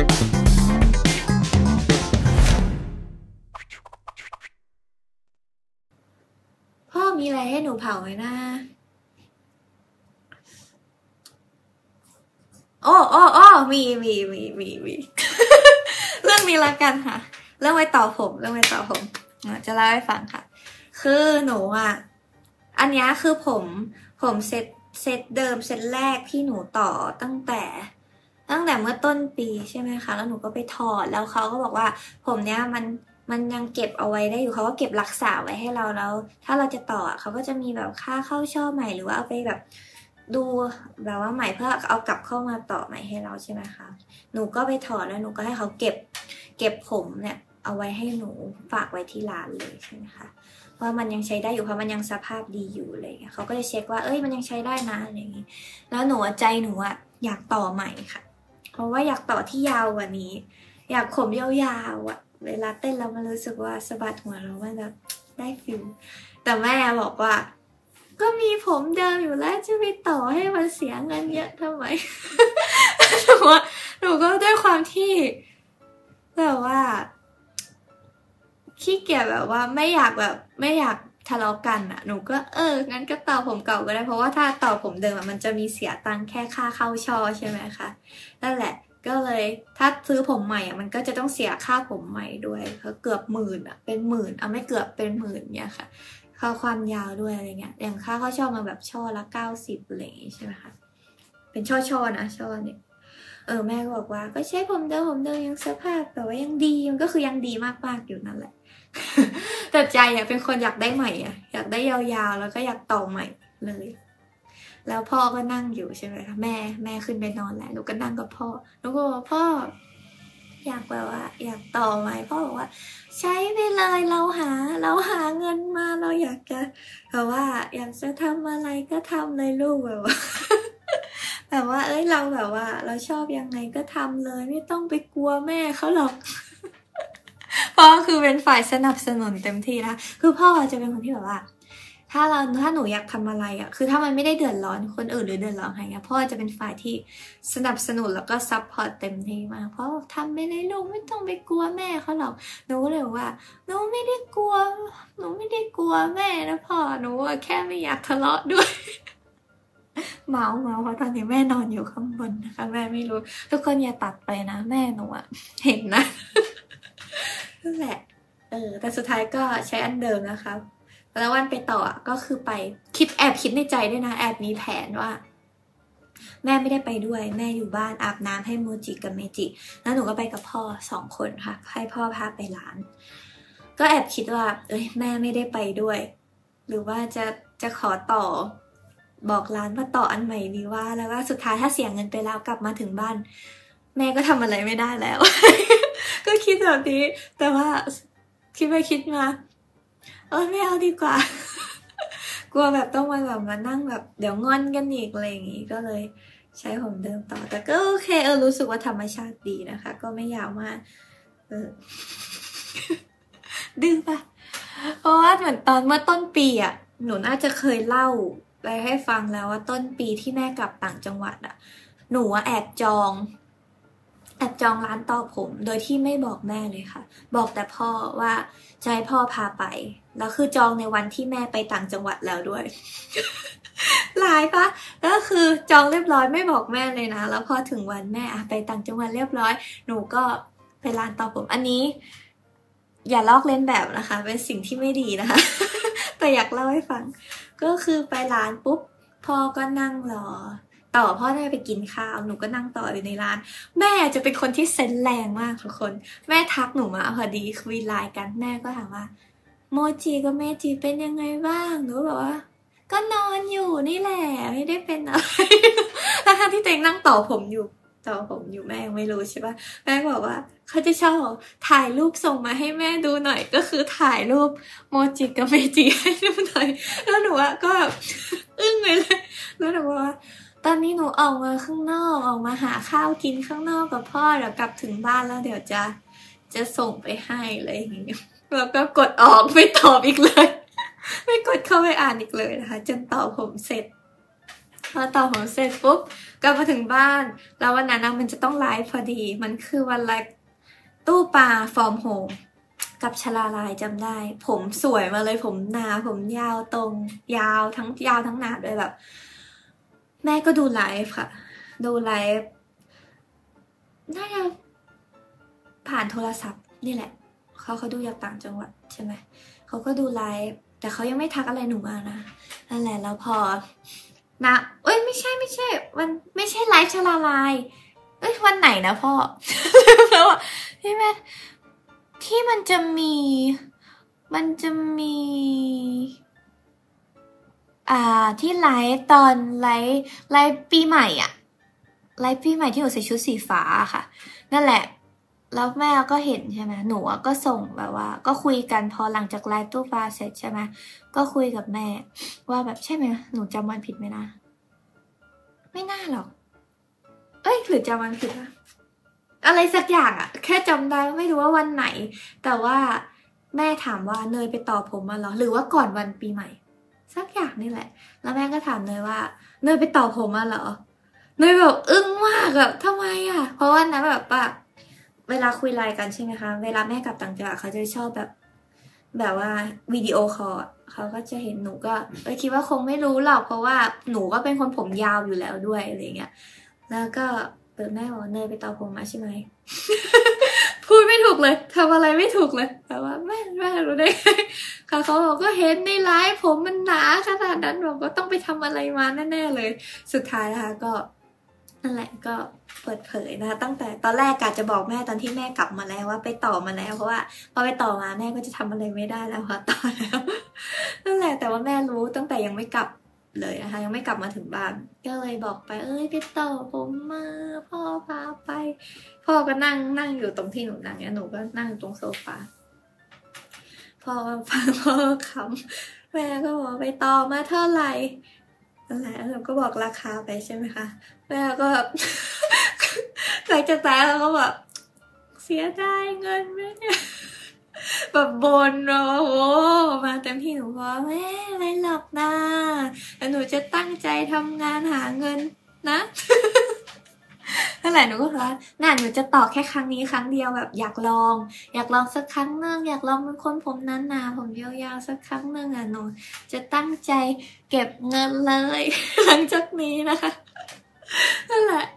พ่อมีอะไรให้หนูเผาไหมนะโอ้โอ้โอ้มีเรื่องนี้ละกันค่ะเรื่องไว้ต่อผมจะเล่าให้ฟังค่ะ คือหนูอ่ะอันนี้คือผมเซตเดิมเซตแรกที่หนูต่อตั้งแต่เมื่อต้นปีใช่ไหมคะแล้วหนูก็ไปถอดแล้วเขาก็บอกว่าผมเนี้ยมันยังเก็บเอาไว้ได้อยู่เขาก็เก็บรักษาไว้ให้เราแล้วถ้าเราจะต่อเขาก็จะมีแบบค่าเข้าช่อใหม่หรือว่าเอาไปแบบดูแบบว่าใหม่เพื่อเอากลับเข้ามาต่อใหม่ให้เราใช่ไหมคะหนูก็ไปถอดแล้วหนูก็ให้เขาเก็บผมเนี่ยเอาไว้ให้หนูฝากไว้ที่ร้านเลยใช่ไหมคะว่ามันยังใช้ได้อยู่เพราะมันยังสภาพดีอยู่อะไรเงี้ยเขาก็จะเช็คว่าเอ้ยมันยังใช้ได้นะอะไรอย่างงี้แล้วหนูใจหนูอะอยากต่อใหม่ค่ะเพราะว่าอยากต่อที่ยาวกว่านี้ อยากผมยาวๆอะเวลาเต้นแล้วมันรู้สึกว่าสะบัดหัวเรามันแบบได้ฟิลแต่แม่บอกว่าก็มีผมเดิมอยู่แล้วจะไปต่อให้มันเสียเงินเยอะทำไมหนูก็ด้วยความที่แบบว่าขี้เกียจแบบว่าไม่อยากทะเลาะกันอะหนูก็งั้นก็ต่อผมเก่าก็ได้เพราะว่าถ้าต่อผมเดิมมันจะมีเสียตังค์แค่ค่าเข้าช่อใช่ไหมคะนั่นแหละก็เลยถ้าซื้อผมใหม่อะมันก็จะต้องเสียค่าผมใหม่ด้วยเกือบ10,000อะเป็น10,000เอาไม่เกือบเป็น10,000เนี่ยค่ะค่าความยาวด้วยอะไรเงี้ยอย่างค่าเข้าช่อมาแบบช่อละ90อะไรอย่างงี้ใช่ไหมคะเป็นช่อนะช่อเนี่ยแม่ก็บอกว่าก็ใช้ผมเดิมยังสภาพแต่ว่ายังดีมันก็คือยังดีมากๆอยู่นั่นแหละแต่ใจอะเป็นคนอยากได้ใหม่อะอยากได้ยาวๆแล้วก็อยากต่อใหม่เลยแล้วพ่อก็นั่งอยู่ใช่ไหมคะแม่ขึ้นไปนอนแล้วหนูก็นั่งกับพ่อหนูก็บอกพ่ออยากแบบว่าอยากต่อไหมพ่อบอกว่าใช้ไปเลยเราหาเงินมาเราอยากจะแบบว่าอยากจะทำอะไรก็ทำเลยลูกแบบว่าแบบว่าเราแบบว่าเราชอบยังไงก็ทำเลยไม่ต้องไปกลัวแม่เขาหรอกพ่อคือเป็นฝ่ายสนับสนุนเต็มที่นะคือพ่อจะเป็นคนที่แบบว่าถ้าหนูอยากทำอะไรอ่ะคือถ้ามันไม่ได้เดือดร้อนคนอื่นหรือเดือดร้อนใครเงี้ยพ่อจะเป็นฝ่ายที่สนับสนุนแล้วก็ซัพพอร์ตเต็มที่มากเพราะทำไปเลยลูกไม่ต้องไปกลัวแม่เขาหรอกหนูเลยว่าหนูไม่ได้กลัวแม่นะพ่อหนูแค่ไม่อยากทะเลาะด้วยเมาเพราะตอนนี้แม่นอนอยู่ข้างบนนะคะแม่ไม่รู้ทุกคนอย่าตัดไปนะแม่หนูอะเห็นนะนั่นแหละแต่สุดท้ายก็ใช้อันเดิมนะคะแล้ววันไปต่อก็คือไปแอบคิดในใจด้วยนะแอบมีแผนว่าแม่ไม่ได้ไปด้วยแม่อยู่บ้านอาบน้ำให้โมจิกับเมจิแล้วหนูก็ไปกับพ่อ2 คนค่ะให้พ่อพาไปร้านก็แอบคิดว่าแม่ไม่ได้ไปด้วยหรือว่าจะขอต่อบอกร้านว่าต่ออันใหม่ดีว่าแล้วว่าสุดท้ายถ้าเสียเงินไปแล้วกลับมาถึงบ้านแม่ก็ทำอะไรไม่ได้แล้ว ก็คิดแบบนี้แต่ว่าคิดไปคิดมาไม่เอาดีกว่า กลัวแบบต้องมานั่งแบบเดี๋ยวงอนกันอีกอะไรอย่างงี้ก็เลยใช้ผมเดิมต่อแต่ก็โอเครู้สึกว่าธรรมชาติดีนะคะก็ไม่ยาวมากดื้อปะเพราะว่าเหมือนตอนเมื่อต้นปีหนูน่าจะเคยเล่าไปให้ฟังแล้วว่าต้นปีที่แม่กลับต่างจังหวัดหนูแอบจองร้านต่อผมโดยที่ไม่บอกแม่เลยค่ะบอกแต่พ่อว่าจะให้พ่อพาไปแล้วคือจองในวันที่แม่ไปต่างจังหวัดแล้วด้วยหลายปะก็คือจองเรียบร้อยไม่บอกแม่เลยนะแล้วพอถึงวันแม่ไปต่างจังหวัดเรียบร้อยหนูก็ไปร้านต่อผมอันนี้อย่าลอกเลียนแบบนะคะเป็นสิ่งที่ไม่ดีนะคะ แต่อยากเล่าให้ฟังก็คือไปร้านปุ๊บพ่อก็นั่งรอต่อพ่อได้ไปกินข้าวหนูก็นั่งต่ออยู่ในร้านแม่จะเป็นคนที่เซนส์แรงมากทุกคนแม่ทักหนูมาพอดีคุยไลน์กันแม่ก็ถามว่าโมจิกับเมจิเป็นยังไงบ้างหนูบอกว่าก็นอนอยู่นี่แหละไม่ได้เป็นอะไรทั้งที่ตัวเองนั่งต่อผมอยู่แม่ยังไม่รู้ใช่ปะแม่บอกว่าเขาจะชอบถ่ายรูปส่งมาให้แม่ดูหน่อยก็คือถ่ายรูปโมจิกับเมจิให้ดูหน่อยแล้วหนูก็แบบอึ้งเลยแล้วหนูบอกว่าตอนนี้หนูออกมาข้างนอกออกมาหาข้าวกินข้างนอกกับพ่อเดี๋ยวกลับถึงบ้านแล้วเดี๋ยวจะส่งไปให้อะไรอย่างเงี้ยแล้วก็กดออกไม่ตอบอีกเลยไม่กดเข้าไปอ่านอีกเลยนะคะจนตอบผมเสร็จพอต่อผมเสร็จปุ๊บกลับมาถึงบ้านแล้ววันนั้นมันจะต้องไลฟ์พอดีมันคือวันไลฟ์ตู้ปลาฟอร์มโฮมกับชลาลายจำได้ผมสวยมาเลยผมหนาผมยาวตรงยาวทั้งหนาด้วยแบบแม่ก็ดูไลฟ์ค่ะดูไลฟ์น่าจะผ่านโทรศัพท์นี่แหละเขาดูจากต่างจังหวัดใช่ไหมเขาก็ดูไลฟ์แต่เขายังไม่ทักอะไรหนูมานะนั่นแหละแล้วพอนะเอ้ยไม่ใช่วันไม่ใช่ไลฟ์ชลาลายเอ้ยวันไหนนะพ่อ แล้วอ่ะพี่แม่ที่มันจะมีที่ไลฟ์ตอนไลฟ์ปีใหม่อ่ะไลฟ์ปีใหม่ที่หนูใส่ชุดสีฟ้าค่ะนั่นแหละแล้วแม่ก็เห็นใช่ไหมหนูก็ส่งแบบว่าก็คุยกันพอหลังจากไลฟ์ตู้ปลาเสร็จใช่ไหมก็คุยกับแม่ว่าแบบใช่ไหมหนูจำวันผิดไหมนะไม่น่าหรอกเอ้ยหรือจำวันผิดนะอะไรสักอย่างอะแค่จำได้ไม่รู้ว่าวันไหนแต่ว่าแม่ถามว่าเนยไปต่อผมมาเหรอหรือว่าก่อนวันปีใหม่สักอย่างนี่แหละแล้วแม่ก็ถามเนยว่าเนยไปต่อผมมาเหรอเนยแบบอึ้งมากอะทำไมอะเพราะว่านะแบบว่าเวลาคุยไลน์กันใช่ไหมคะเวลาแม่กลับต่างจังหวัดเขาจะชอบแบบว่าวิดีโอคอลเขาก็จะเห็นหนูก็คิดว่าคงไม่รู้หรอกเพราะว่าหนูก็เป็นคนผมยาวอยู่แล้วด้วยอะไรเงี้ยแล้วก็แม่บอกเนยไปต่อผมมาใช่ไหม พูดไม่ถูกเลยทำอะไรไม่ถูกเลยแต่ว่าแม่รู้ได้ไงค่ะเขาบอกก็เห็นในไลฟ์ผมมันหนาขนาดนั้นบอกว่าต้องไปทำอะไรมาแน่ๆเลยสุดท้ายนะคะก็นั่นแหละก็เปิดเผยนะคะตั้งแต่ตอนแรกกะจะบอกแม่ตอนที่แม่กลับมาแล้วว่าไปต่อมาแล้วเพราะว่าพอไปต่อมาแม่ก็จะทำอะไรไม่ได้แล้วค่ะต่อแล้วนั่นแหละแต่ว่าแม่รู้ตั้งแต่ยังไม่กลับเลยนะคะยังไม่กลับมาถึงบ้านก็เลยบอกไปไปต่อผมมาพ่อพาไปพ่อก็นั่งอยู่ตรงที่หนูนั่งเนี่ยหนูก็นั่งตรงโซฟาพ่อฟังพ่อคำแม่ก็บอกไปต่อมาเท่าไหร่นั่นแหละเราก็บอกราคาไปใช่ไหมคะแม่ก็แบบ หลังจากนั้นเราก็แบบเสียดายเงินไหมเนี่ยแบบบนโอ้โหมาเต็มที่หนูบอกแม่อะไรหรอกนะแต่หนูจะตั้งใจทำงานหาเงินนะ นั่นแหละหนูก็บอกว่าน่าหนูจะต่อแค่ครั้งนี้ครั้งเดียวแบบอยากลองสักครั้งหนึ่งอยากลองเป็นคนผมนั้นนาผมยาวๆสักครั้งหนึ่งหนูจะตั้งใจเก็บเงินเลย หลังจากนี้นะคะนั่นแหละ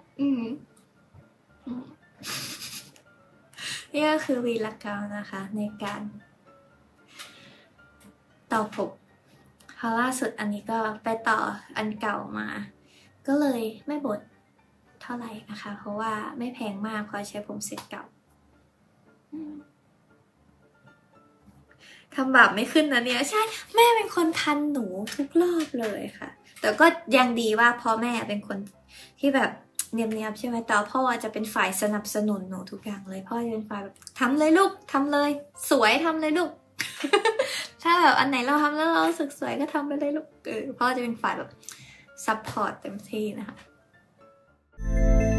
นี่ก็คือวีรกรรมนะคะในการต่อผมพอล่าสุดอันนี้ก็ไปต่ออันเก่ามาก็เลยไม่บ่นเท่าไหร่นะคะเพราะว่าไม่แพงมากเพราะใช้ผมเซ็ตเก่าทำบาปไม่ขึ้นนะเนี่ยใช่แม่เป็นคนทันหนูทุกรอบเลยค่ะแต่ก็ยังดีว่าพ่อแม่เป็นคนที่แบบเนียบๆใช่ไหมแต่พ่อจะเป็นฝ่ายสนับสนุนหนูทุกอย่างเลยพ่อจะเป็นฝ่ายแบบทำเลยลูกทำเลยสวยทำเลยลูก ถ้าแบบอันไหนเราทำแล้วเราสึกสวยก็ทำไปเลยลูกพ่อจะเป็นฝ่ายแบบซัพพอร์ตเต็มที่นะคะ